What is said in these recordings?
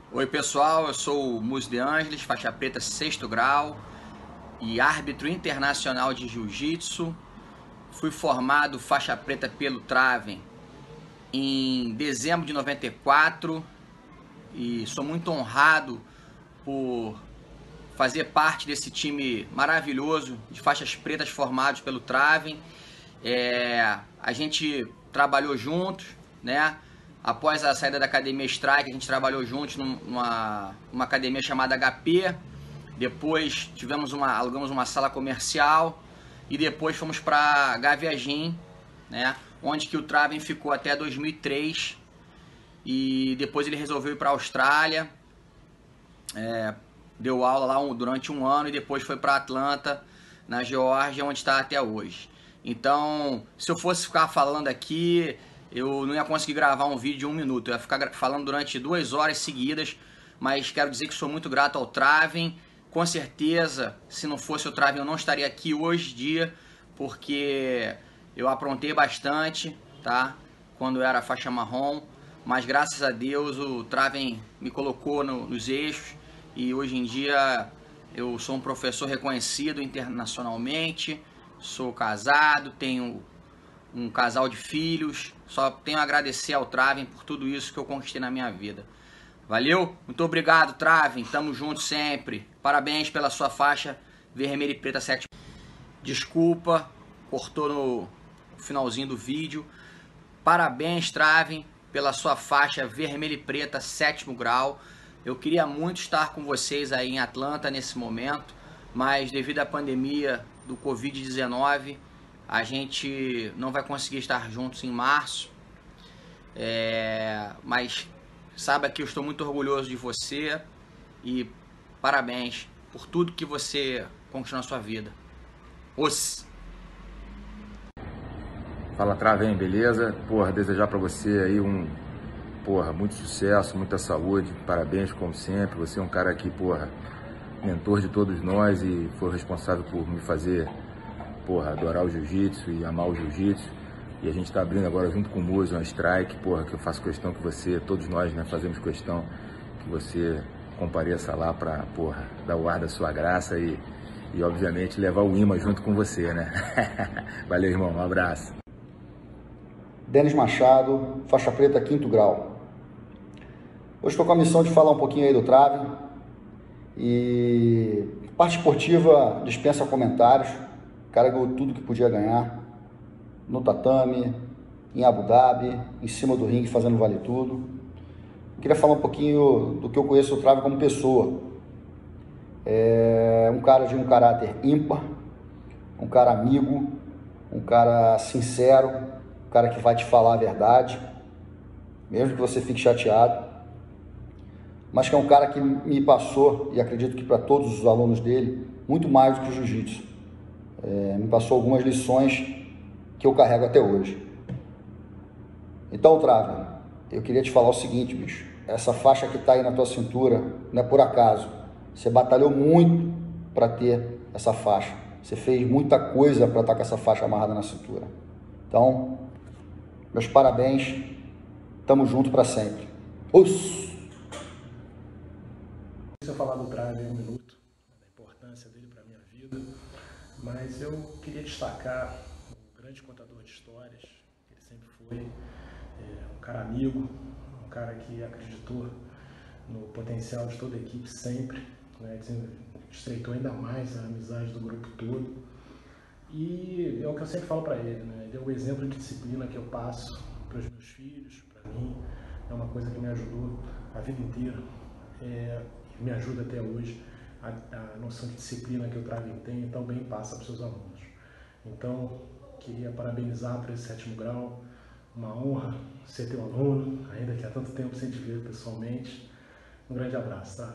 Oi pessoal, eu sou o Mus de Angelis, faixa preta 6º grau e árbitro internacional de Jiu-Jitsu. Fui formado faixa preta pelo Traven em dezembro de 94 e sou muito honrado por fazer parte desse time maravilhoso de faixas pretas formados pelo Traven. A gente trabalhou juntos, né? Após a saída da academia Strike, a gente trabalhou juntos numa academia chamada HP. Depois alugamos uma sala comercial e depois fomos para Gaviagem, né? Onde que o Traven ficou até 2003 e depois ele resolveu ir para a Austrália. Deu aula lá durante um ano e depois foi para Atlanta, na Geórgia, onde está até hoje. Então, se eu fosse ficar falando aqui, eu não ia conseguir gravar um vídeo de 1 minuto. Eu ia ficar falando durante 2 horas seguidas, mas quero dizer que sou muito grato ao Traven. Com certeza, se não fosse o Traven, eu não estaria aqui hoje em dia, porque eu aprontei bastante, tá? Quando eu era faixa marrom, mas graças a Deus o Traven me colocou nos eixos e hoje em dia eu sou um professor reconhecido internacionalmente, sou casado, tenho um casal de filhos, só tenho a agradecer ao Traven por tudo isso que eu conquistei na minha vida. Valeu? Muito obrigado, Traven, tamo junto sempre. Parabéns pela sua faixa vermelha e preta 7. Desculpa, cortou no finalzinho do vídeo. Parabéns, Traven, pela sua faixa vermelha e preta 7º grau. Eu queria muito estar com vocês aí em Atlanta nesse momento, mas devido à pandemia do Covid-19, a gente não vai conseguir estar juntos em março. Mas saiba que eu estou muito orgulhoso de você e parabéns por tudo que você conquistou na sua vida. Fala, Traven, beleza? Porra, desejar pra você aí muito sucesso, muita saúde, parabéns como sempre. Você é um cara que, mentor de todos nós e foi responsável por me fazer, adorar o jiu-jitsu e amar o jiu-jitsu. E a gente tá abrindo agora junto com o Mus uma strike, que eu faço questão que você, todos nós, né, fazemos questão que você compareça lá pra, dar o ar da sua graça e obviamente levar o imã junto com você, né? Valeu, irmão, um abraço. Denis Machado, faixa preta 5º grau. Hoje estou com a missão de falar um pouquinho aí do Traven. E parte esportiva dispensa comentários. O cara ganhou tudo que podia ganhar. No tatame, em Abu Dhabi, em cima do ringue fazendo vale tudo. Queria falar um pouquinho do que eu conheço o Traven como pessoa. É um cara de um caráter ímpar, um cara amigo, um cara sincero, um cara que vai te falar a verdade, mesmo que você fique chateado, mas que é um cara que me passou, e acredito que para todos os alunos dele, muito mais do que o jiu-jitsu. Me passou algumas lições que eu carrego até hoje. Então, Traven, eu queria te falar o seguinte, bicho, essa faixa que está aí na tua cintura não é por acaso. Você batalhou muito para ter essa faixa. Você fez muita coisa para estar com essa faixa amarrada na cintura. Então, meus parabéns. Tamo junto para sempre. Se eu falar do Traven em 1 minuto, da importância dele para a minha vida, mas eu queria destacar um grande contador de histórias, ele sempre foi um cara amigo, um cara que acreditou no potencial de toda a equipe sempre, né, estreitou ainda mais a amizade do grupo todo, e é o que eu sempre falo para ele, né, ele é o exemplo de disciplina que eu passo para os meus filhos, para mim, é uma coisa que me ajudou a vida inteira, me ajuda até hoje, a noção de disciplina que o Traven tem e também passa para os seus alunos. Então, queria parabenizar por esse 7º grau, uma honra ser teu aluno, ainda que há tanto tempo sem te ver pessoalmente. Um grande abraço, tá?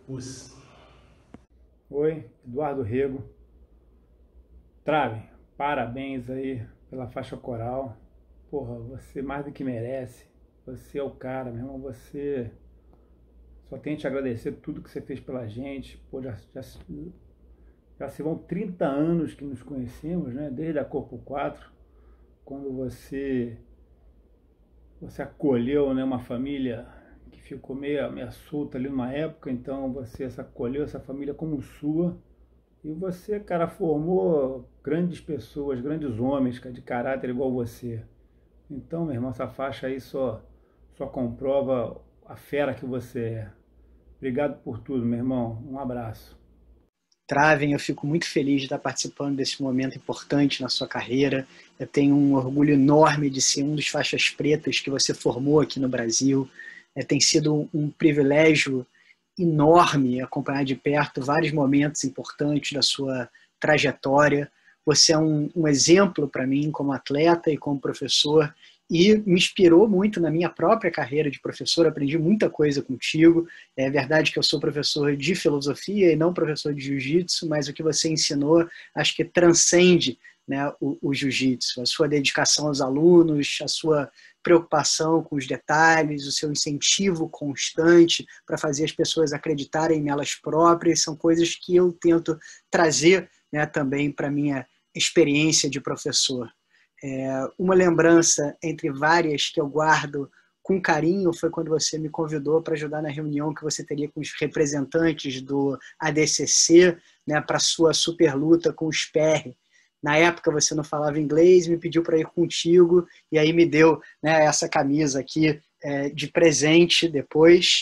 Oi, Eduardo Rego. Traven, parabéns aí pela faixa coral. Porra, você mais do que merece. Você é o cara, meu irmão. Você só tenho a te agradecer tudo que você fez pela gente. Pô, já se vão 30 anos que nos conhecemos, né? Desde a Corpo 4, quando você acolheu, né, uma família que ficou meia solta ali numa época, então você acolheu essa família como sua, e você, cara, formou grandes pessoas, grandes homens, cara, de caráter igual você. Então, meu irmão, essa faixa aí só comprova a fera que você é. Obrigado por tudo, meu irmão. Um abraço. Traven, eu fico muito feliz de estar participando desse momento importante na sua carreira. Eu tenho um orgulho enorme de ser um dos faixas pretas que você formou aqui no Brasil. Tem sido um privilégio enorme acompanhar de perto vários momentos importantes da sua trajetória. Você é um exemplo para mim como atleta e como professor, e me inspirou muito na minha própria carreira de professor. Aprendi muita coisa contigo. É verdade que eu sou professor de filosofia e não professor de jiu-jitsu, mas o que você ensinou acho que transcende, né, o jiu-jitsu. A sua dedicação aos alunos, a sua preocupação com os detalhes, o seu incentivo constante para fazer as pessoas acreditarem nelas próprias, são coisas que eu tento trazer, né, também para a minha experiência de professor. Uma lembrança entre várias que eu guardo com carinho foi quando você me convidou para ajudar na reunião que você teria com os representantes do ADCC, né, para a sua super luta com o Sperry. Na época você não falava inglês, me pediu para ir contigo, e aí me deu, né, essa camisa aqui de presente depois.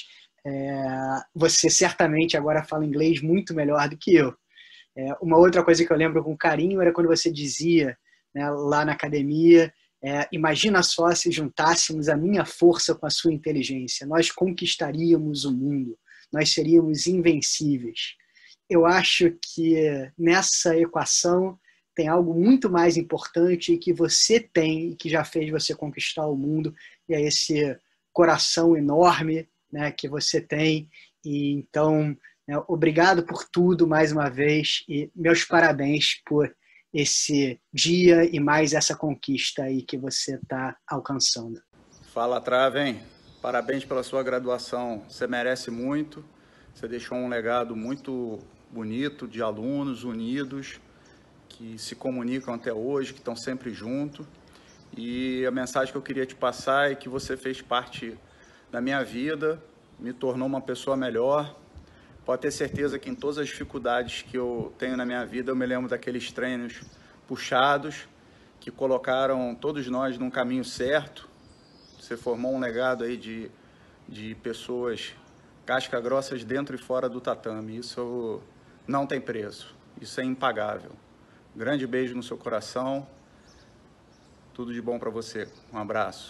Você certamente agora fala inglês muito melhor do que eu. Uma outra coisa que eu lembro com carinho era quando você dizia, né, lá na academia, imagina só se juntássemos a minha força com a sua inteligência, nós conquistaríamos o mundo, nós seríamos invencíveis. Eu acho que nessa equação tem algo muito mais importante que você tem e que já fez você conquistar o mundo, e é esse coração enorme, né, que você tem. E então, né, obrigado por tudo mais uma vez, e meus parabéns por esse dia e mais essa conquista aí que você está alcançando. Fala, Traven. Parabéns pela sua graduação. Você merece muito. Você deixou um legado muito bonito de alunos unidos, que se comunicam até hoje, que estão sempre juntos. E a mensagem que eu queria te passar é que você fez parte da minha vida, me tornou uma pessoa melhor. Pode ter certeza que em todas as dificuldades que eu tenho na minha vida, eu me lembro daqueles treinos puxados que colocaram todos nós num caminho certo. Você formou um legado aí de pessoas casca-grossas dentro e fora do tatame. Isso não tem preço, isso é impagável. Grande beijo no seu coração, tudo de bom para você. Um abraço.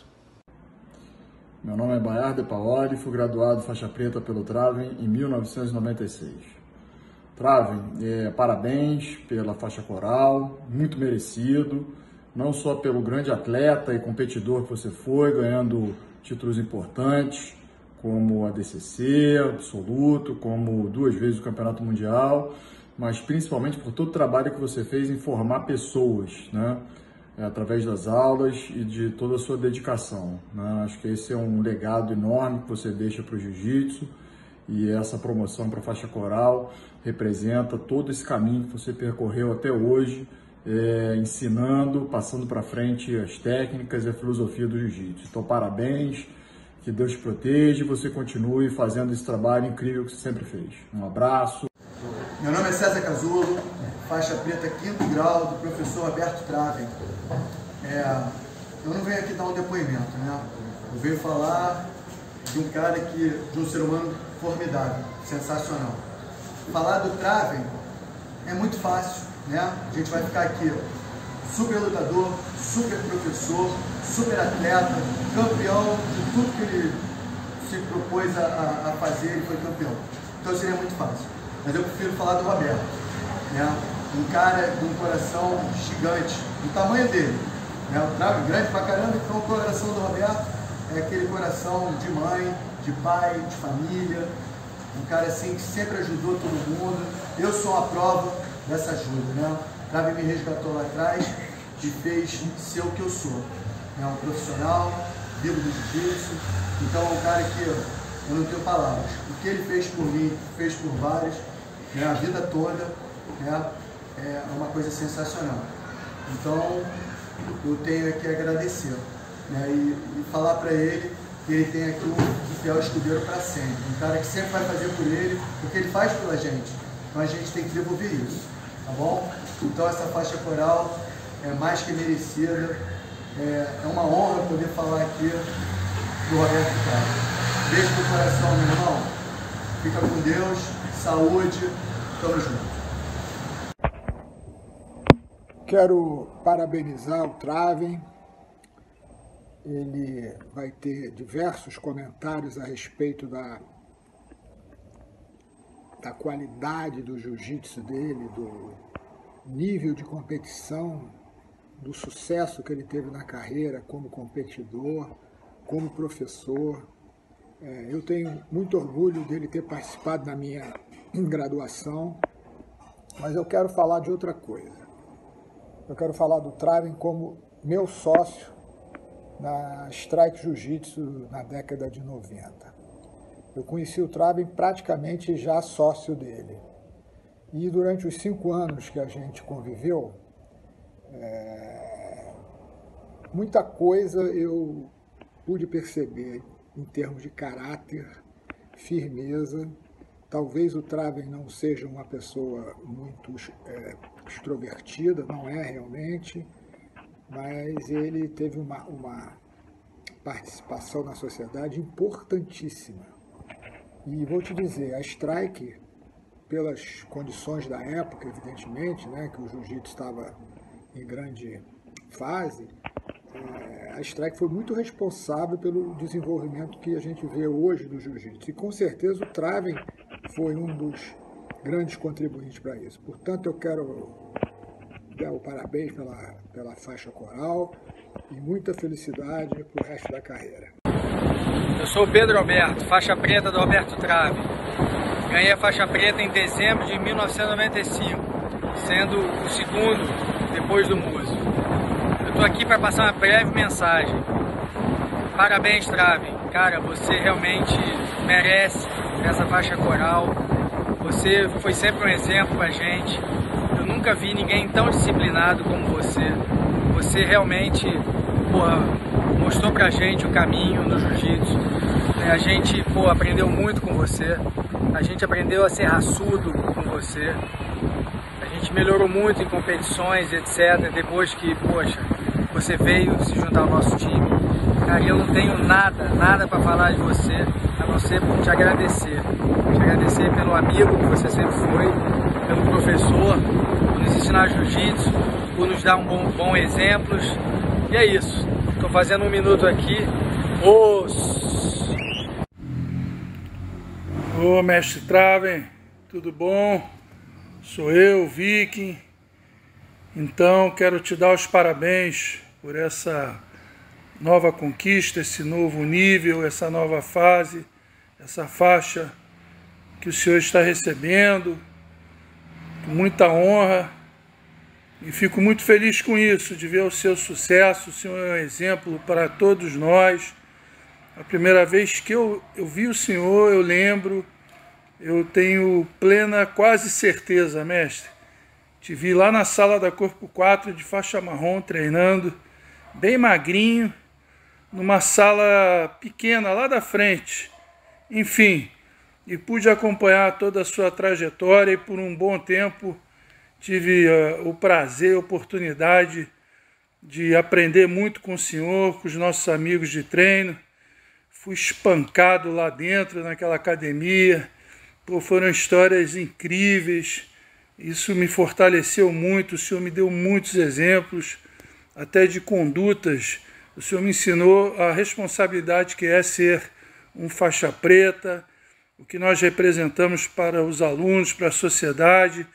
Meu nome é Bayard de Paoli, fui graduado faixa preta pelo Traven em 1996. Traven, parabéns pela faixa coral, muito merecido, não só pelo grande atleta e competidor que você foi, ganhando títulos importantes, como a ADCC, absoluto, como 2 vezes o Campeonato Mundial, mas principalmente por todo o trabalho que você fez em formar pessoas, né? Através das aulas e de toda a sua dedicação, né? Acho que esse é um legado enorme que você deixa para o jiu-jitsu, e essa promoção para a faixa coral representa todo esse caminho que você percorreu até hoje, ensinando, passando para frente as técnicas e a filosofia do jiu-jitsu. Então, parabéns, que Deus te proteja e você continue fazendo esse trabalho incrível que você sempre fez. Um abraço. Meu nome é César Casulo, faixa preta 5º grau do professor Roberto Traven. Eu não venho aqui dar um depoimento, né? Eu venho falar de um cara de um ser humano formidável, sensacional. Falar do Traven é muito fácil, né? A gente vai ficar aqui, super lutador, super professor, super atleta, campeão de tudo que ele se propôs a fazer, ele foi campeão. Então seria muito fácil. Mas eu prefiro falar do Roberto, né? Um cara com um coração gigante, do tamanho dele, né? O Traven grande pra caramba, então o coração do Roberto é aquele coração de mãe, de pai, de família, um cara assim que sempre ajudou todo mundo. Eu sou a prova dessa ajuda, né? O Traven me resgatou lá atrás e fez ser o que eu sou, né? Um profissional, vivo do jiu-jitsu, então é um cara que eu não tenho palavras. O que ele fez por mim, fez por vários, né? A vida toda, né? É uma coisa sensacional. Então eu tenho que agradecer, né? E falar para ele que ele tem aqui um fiel escudeiro para sempre. Um cara que sempre vai fazer por ele, porque ele faz pela gente. Então a gente tem que devolver isso, tá bom? Então essa faixa coral é mais que merecida. É uma honra poder falar aqui do Roberto Trave. Beijo no coração, meu irmão. Fica com Deus, saúde, tamo junto. Quero parabenizar o Traven. Ele vai ter diversos comentários a respeito da qualidade do jiu-jitsu dele, do nível de competição, do sucesso que ele teve na carreira como competidor, como professor. Eu tenho muito orgulho dele ter participado da minha graduação, mas eu quero falar de outra coisa. Eu quero falar do Traven como meu sócio na Strike Jiu-Jitsu na década de 90. Eu conheci o Traven praticamente já sócio dele. E durante os 5 anos que a gente conviveu, muita coisa eu pude perceber em termos de caráter, firmeza. Talvez o Traven não seja uma pessoa muito extrovertida, não é realmente, mas ele teve uma participação na sociedade importantíssima. E vou te dizer, a Strike, pelas condições da época, evidentemente, né, que o jiu-jitsu estava em grande fase, a Strike foi muito responsável pelo desenvolvimento que a gente vê hoje do jiu-jitsu. E com certeza o Traven foi um dos grandes contribuintes para isso. Portanto, eu quero dar o parabéns pela faixa coral e muita felicidade para o resto da carreira. Eu sou o Pedro Alberto, faixa preta do Roberto Trave. Ganhei a faixa preta em dezembro de 1995, sendo o segundo depois do Muso. Eu estou aqui para passar uma breve mensagem. Parabéns, Trave. Cara, você realmente merece essa faixa coral. Você foi sempre um exemplo para a gente. Eu nunca vi ninguém tão disciplinado como você. Você realmente mostrou pra gente o caminho no jiu-jitsu. A gente aprendeu muito com você. A gente aprendeu a ser raçudo com você. A gente melhorou muito em competições, etc. Depois que, você veio se juntar ao nosso time. Cara, eu não tenho nada para falar de você, a não ser por te agradecer. Te agradecer pelo amigo que você sempre foi, pelo professor, por nos ensinar jiu-jitsu, por nos dar bons exemplos. E é isso. Estou fazendo 1 minuto aqui. Ô mestre Traven, tudo bom? Sou eu, Viking. Então quero te dar os parabéns por essa nova conquista, esse novo nível, essa nova fase, essa faixa que o senhor está recebendo, com muita honra. E fico muito feliz com isso, de ver o seu sucesso. O senhor é um exemplo para todos nós. A primeira vez que eu vi o senhor, eu lembro, eu tenho plena quase certeza, mestre. Te vi lá na sala da Corpo 4 de faixa marrom treinando, bem magrinho, numa sala pequena lá da frente. Enfim, e pude acompanhar toda a sua trajetória e por um bom tempo tive o prazer, a oportunidade de aprender muito com o senhor, com os nossos amigos de treino. Fui espancado lá dentro, naquela academia. Foram histórias incríveis. Isso me fortaleceu muito. O senhor me deu muitos exemplos, até de condutas. O senhor me ensinou a responsabilidade que é ser um faixa preta, o que nós representamos para os alunos, para a sociedade,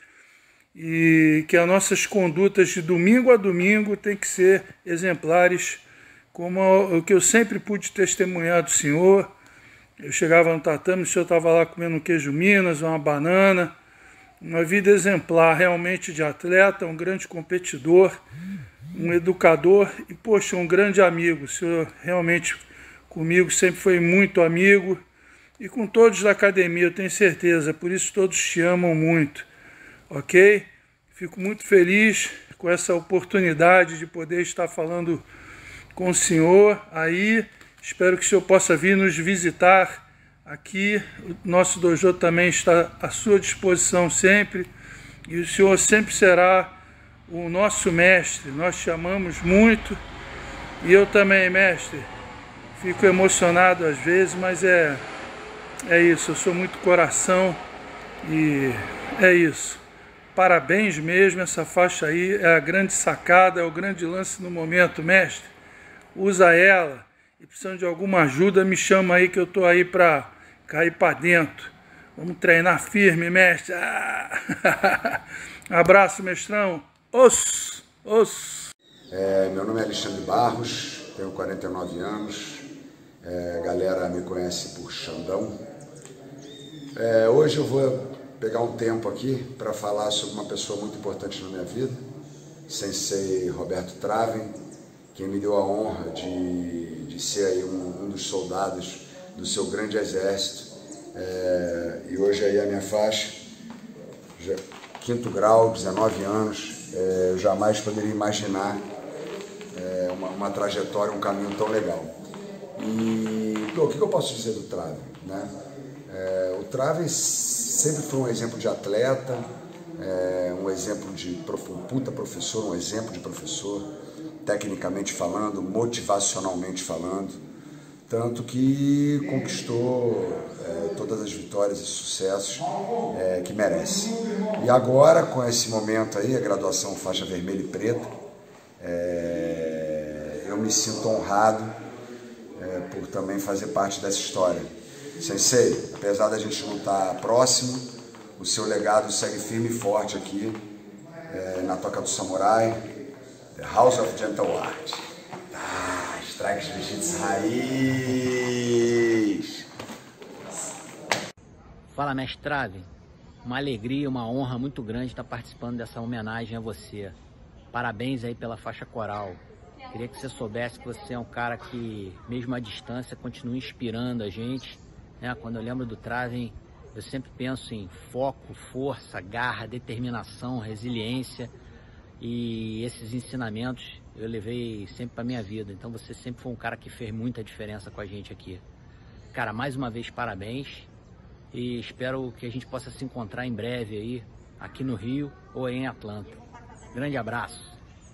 e que as nossas condutas de domingo a domingo têm que ser exemplares, como o que eu sempre pude testemunhar do senhor. Eu chegava no tatame, o senhor estava lá comendo um queijo Minas, uma banana, uma vida exemplar realmente de atleta, um grande competidor, um educador e, um grande amigo. O senhor realmente comigo sempre foi muito amigo e com todos da academia, eu tenho certeza, por isso todos te amam muito. Ok? Fico muito feliz com essa oportunidade de poder estar falando com o senhor aí Espero que o senhor possa vir nos visitar aqui. O nosso dojo também está à sua disposição sempre. E o senhor sempre será o nosso mestre. Nós te amamos muito. E eu também, mestre. Fico emocionado às vezes, mas é isso. Eu sou muito coração e é isso. Parabéns mesmo, essa faixa aí é a grande sacada, é o grande lance no momento, mestre. Usa ela e precisando de alguma ajuda, me chama aí que eu tô aí para cair para dentro. Vamos treinar firme, mestre. Abraço, mestrão. Os. Meu nome é Alexandre Barros, tenho 49 anos. A galera me conhece por Xandão. Hoje eu vou pegar um tempo aqui para falar sobre uma pessoa muito importante na minha vida, Sensei Roberto Traven, quem me deu a honra de ser aí um dos soldados do seu grande exército. E hoje aí a minha faixa, 5º grau, 19 anos, eu jamais poderia imaginar uma trajetória, um caminho tão legal. E o que eu posso dizer do Traven, né? O Traven sempre foi um exemplo de atleta, um exemplo de puta professor, um exemplo de professor, tecnicamente falando, motivacionalmente falando, tanto que conquistou todas as vitórias e sucessos que merece. E agora, com esse momento aí, a graduação faixa vermelha e preta, eu me sinto honrado por também fazer parte dessa história. Sensei, apesar da gente não estar próximo, o seu legado segue firme e forte aqui na Toca do Samurai, The House of Gentle Art. Strike Jiu-Jitsu raiz! Fala, mestre Traven. Uma alegria, uma honra muito grande estar participando dessa homenagem a você. Parabéns aí pela faixa coral. Queria que você soubesse que você é um cara que, mesmo à distância, continua inspirando a gente. Quando eu lembro do Traven, eu sempre penso em foco, força, garra, determinação, resiliência, e esses ensinamentos eu levei sempre para minha vida. Então você sempre foi um cara que fez muita diferença com a gente aqui. Cara, mais uma vez parabéns e espero que a gente possa se encontrar em breve aí, aqui no Rio ou em Atlanta. Grande abraço.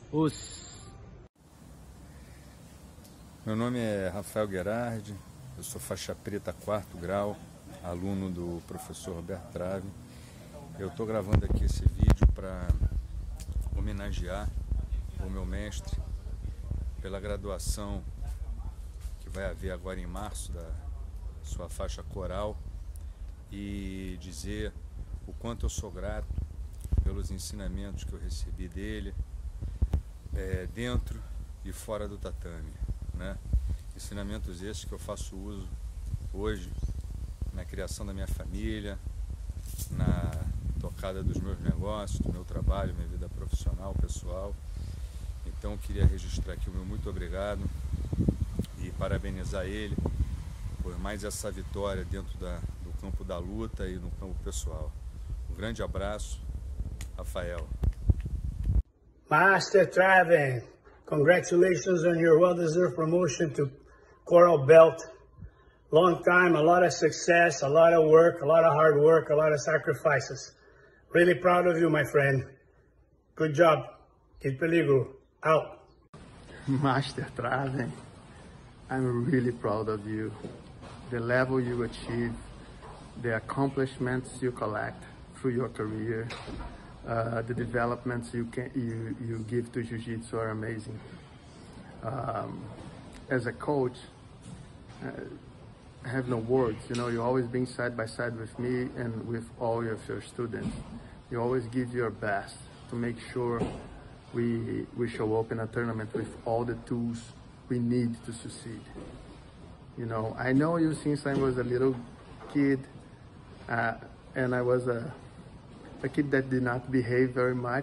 Meu nome é Rafael Gerardi. Eu sou faixa preta 4º grau, aluno do professor Roberto Traven. Eu estou gravando aqui esse vídeo para homenagear o meu mestre pela graduação que vai haver agora em março da sua faixa coral e dizer o quanto eu sou grato pelos ensinamentos que eu recebi dele dentro e fora do tatame, né? Ensinamentos esses que eu faço uso hoje na criação da minha família, na tocada dos meus negócios, do meu trabalho, minha vida profissional, pessoal. Então eu queria registrar aqui o meu muito obrigado e parabenizar ele por mais essa vitória dentro do campo da luta e no campo pessoal. Um grande abraço, Rafael. Master Traven, congratulations on your well-deserved promotion to Coral Belt. Long time, a lot of success, a lot of work, a lot of hard work, a lot of sacrifices. Really proud of you, my friend. Good job. Kid Peligro, out. Master Traven, I'm really proud of you. The level you achieve, the accomplishments you collect through your career, the developments you give to Jiu-Jitsu are amazing. As a coach, I have no words. You know, you're always being side by side with me and with all of your students. You always give your best to make sure we show up in a tournament with all the tools we need to succeed. You know, I know you since I was a little kid, and I was a kid that did not behave very much,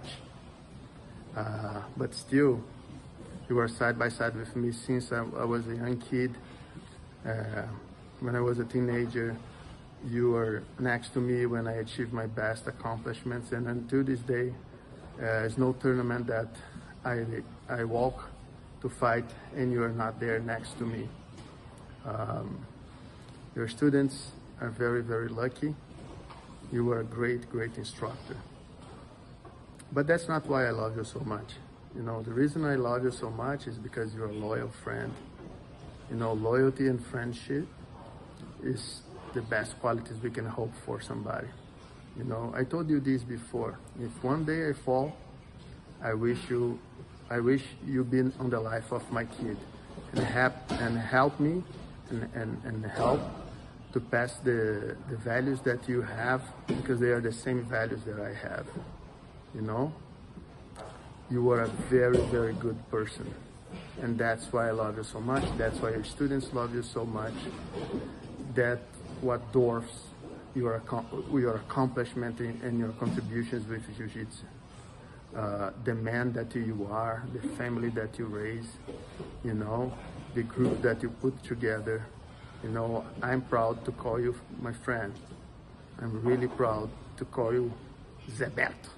but still, you were side by side with me since I was a young kid. When I was a teenager, you were next to me when I achieved my best accomplishments, and until this day, there's no tournament that I walk to fight and you are not there next to me. Your students are very, very lucky. You are a great, great instructor. But that's not why I love you so much. You know, the reason I love you so much is because you're a loyal friend. You know, loyalty and friendship is the best qualities we can hope for somebody. You know, I told you this before. If one day I fall, I wish you been on the life of my kid and help me and help to pass the values that you have, because they are the same values that I have. You know, you are a very, very good person, and that's why I love you so much. That's why your students love you so much. That what dwarfs your accomplishment and your contributions with Jiu-Jitsu. The man that you are, the family that you raise, you know, the group that you put together. You know, I'm proud to call you my friend. I'm really proud to call you Zeberto.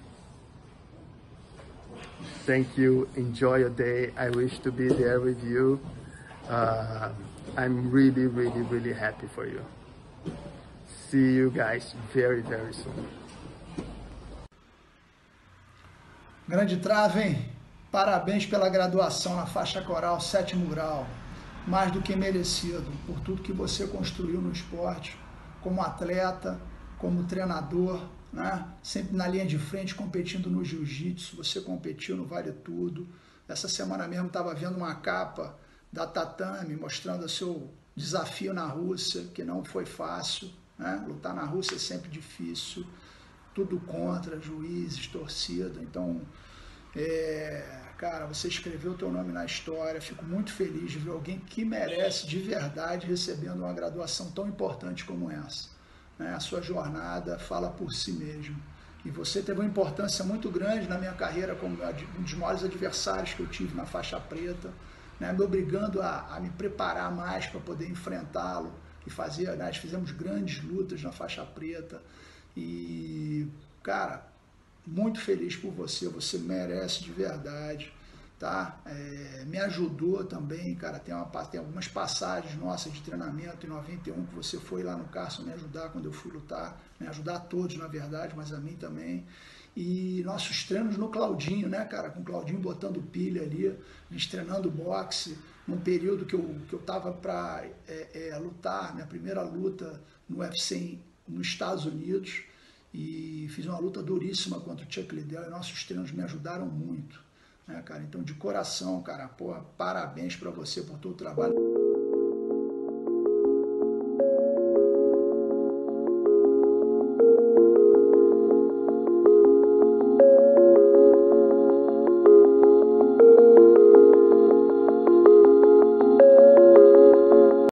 Thank you. Enjoy your day. I wish to be there with you. I'm really, really, really happy for you. See you guys very, very soon. Grande Traven, parabéns pela graduação na faixa coral 7º grau. Mais do que merecido por tudo que você construiu no esporte, como atleta, como treinador, né? Sempre na linha de frente competindo no jiu-jitsu. Você competiu no Vale Tudo. Essa semana mesmo estava vendo uma capa da Tatame mostrando o seu desafio na Rússia, que não foi fácil, né? Lutar na Rússia é sempre difícil, tudo contra, juízes, torcida. Então, cara, você escreveu o teu nome na história. Fico muito feliz de ver alguém que merece de verdade recebendo uma graduação tão importante como essa, né? A sua jornada fala por si mesmo. E você teve uma importância muito grande na minha carreira como um dos maiores adversários que eu tive na faixa preta, né? Me obrigando a me preparar mais para poder enfrentá-lo e fazer, né? Nós fizemos grandes lutas na faixa preta. E, cara, muito feliz por você, você merece de verdade, tá? Me ajudou também, cara, tem algumas passagens nossas de treinamento em 91 que você foi lá no Carson me ajudar quando eu fui lutar, me ajudar a todos, na verdade, mas a mim também. E nossos treinos no Claudinho, né, cara, com o Claudinho botando pilha ali, a gente treinando boxe, num período que eu tava para lutar, minha primeira luta no UFC nos Estados Unidos, e fiz uma luta duríssima contra o Chuck Liddell, e nossos treinos me ajudaram muito, né, cara? Então, de coração, cara, porra, parabéns para você por todo o trabalho.